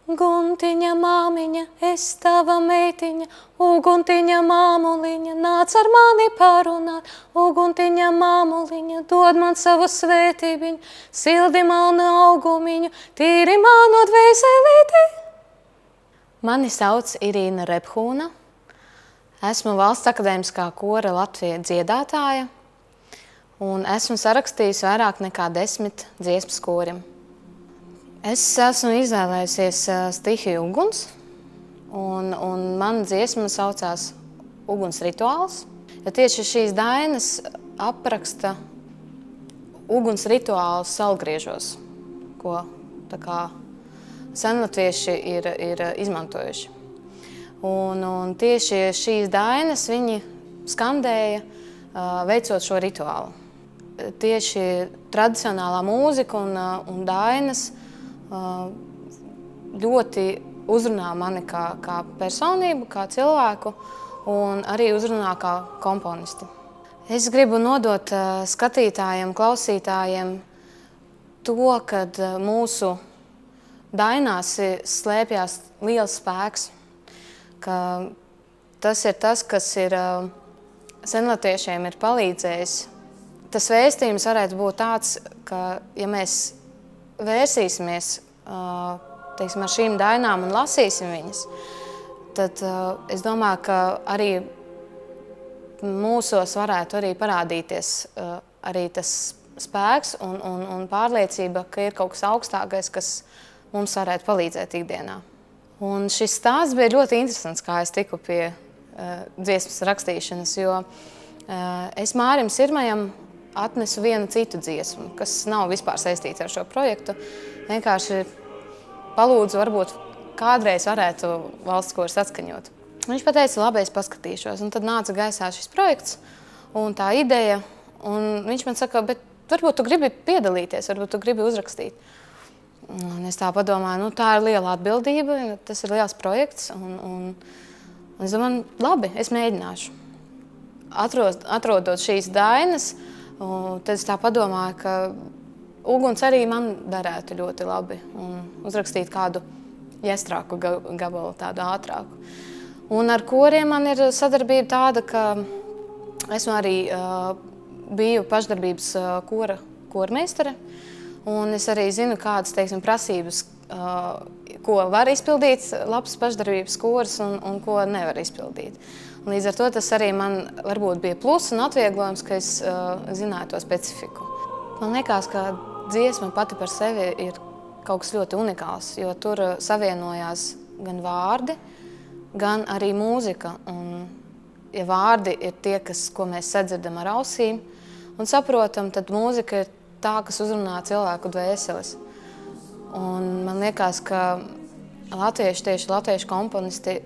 Guntiņa māmiņa, es tava meitiņa, uguntiņa māmuliņa, nāc ar mani parunāt. Uguntiņa māmuliņa, dod man savu svētībiņu, sildi manu augumiņu, tīri manu dvēselīti. Mani sauc Irīna Rephūna. Esmu Valsts akadēmiskā kora Latvija dziedātāja un esmu sarakstījis vairāk nekā 10 dziesmas korim. Es esmu izvēlējusies stihiju Uguns, un mana dziesma saucās Uguns rituāls. Jo tieši šīs dainas apraksta uguns rituālus Saulgriežos, ko tā kā senlatvieši ir izmantojuši. Un tieši šīs dainas viņi skandēja, veicot šo rituālu. Tieši tradicionālā mūzika un dainas ļoti uzrunā mani kā personību, kā cilvēku un arī uzrunā kā komponisti. Es gribu nodot skatītājiem, klausītājiem to, kad mūsu dainās slēpjas liels spēks, ka tas ir tas, kas ir senlatviešiem ir palīdzējis. Tas vēstījums varētu būt tāds, ka ja mēs vērsīsimies teiksim, ar šīm dainām un lasīsim viņas, tad es domāju, ka arī mūsos varētu arī parādīties arī tas spēks un pārliecība, ka ir kaut kas augstākais, kas mums varētu palīdzēt ikdienā. Un šis stāsts bija ļoti interesants, kā es tiku pie dziesmas rakstīšanas, jo es Mārim Sirmajam atnesu vienu citu dziesmu, kas nav vispār saistīta ar šo projektu. Vienkārši palūdzu, varbūt kādreiz varētu valsts kors atskaņot. Viņš pateica, labi, es paskatīšos. Un tad nāca gaisā šis projekts un tā ideja. Un viņš man saka, bet varbūt tu gribi piedalīties, varbūt tu gribi uzrakstīt. Un es tā padomāju, nu tā ir liela atbildība, tas ir liels projekts. Un es domāju, labi, es mēģināšu. Atrodot šīs dainas, tad es tā padomāju, ka uguns arī man darētu ļoti labi un uzrakstīt kādu jestrāku gabalu, tādu ātrāku. Un ar koriem man ir sadarbība tāda, ka esmu arī biju pašdarbības kormeistare, un es arī zinu, kādas, teiksim, prasības, ko var izpildīt labs pašdarbības kors un ko nevar izpildīt. Līdz ar to tas arī man varbūt bija plus un atvieglojums, ka es zināju to specifiku. Man liekas, ka dziesma pati par sevi ir kaut kas ļoti unikāls, jo tur savienojās gan vārdi, gan arī mūzika. Un, ja vārdi ir tie, ko mēs sadzirdam ar ausīm un saprotam, tad mūzika ir tā, kas uzrunā cilvēku dvēseles. Un man liekas, ka tieši latviešu komponisti,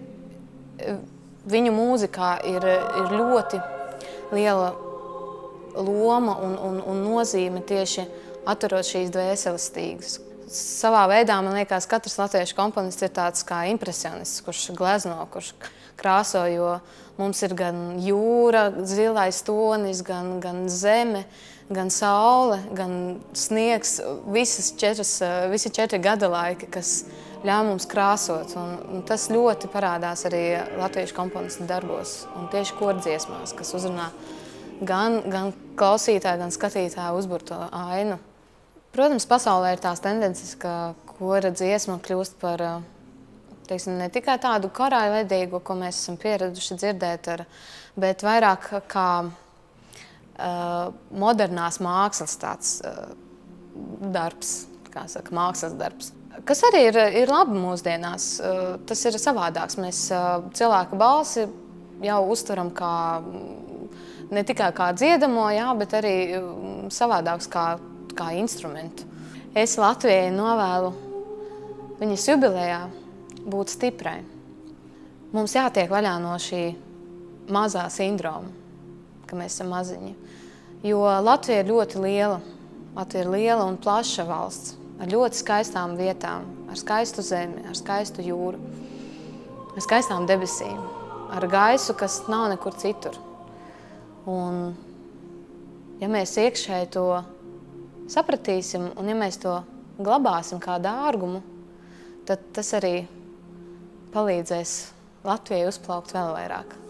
viņu mūzikā ir ļoti liela loma un nozīme tieši atturot šīs dvēseles stīgas. Savā veidā, man liekas, katrs latviešu komponists ir tāds kā impresionists, kurš glezno, kurš krāso, jo mums ir gan jūra, zilais tonis, gan zeme, gan saule, gan sniegs, visi 4 gada laiki, kas ļauj mums krāsot. Un tas ļoti parādās arī latviešu komponistu darbos un tieši kordziesmās, kas uzrunā gan klausītāju, gan skatītāju uzburto ainu. Protams, pasaulē ir tās tendences, ka kora dziesma kļūst par, teiksim, ne tikai tādu karāļvedīgu, ko mēs esam pieraduši dzirdēt, bet vairāk kā modernās mākslas tāds darbs, kā saka, mākslas darbs. Kas arī ir labi mūsdienās, tas ir savādāks. Mēs cilvēku balsi jau uztveram kā, ne tikai kā dziedamo, jā, bet arī savādāks kā instrumentu. Es Latvijai novēlu viņas jubilejā būt stiprai. Mums jātiek vaļā no šī mazā sindroma, ka mēs esam maziņi. Jo Latvija ir ļoti liela. Latvija ir liela un plaša valsts ar ļoti skaistām vietām, ar skaistu zemi, ar skaistu jūru, ar skaistām debesīm, ar gaisu, kas nav nekur citur. Un ja mēs iekšēji to sapratīsim un ja mēs to glabāsim kā dārgumu, tad tas arī palīdzēs Latvijai uzplaukt vēl vairāk.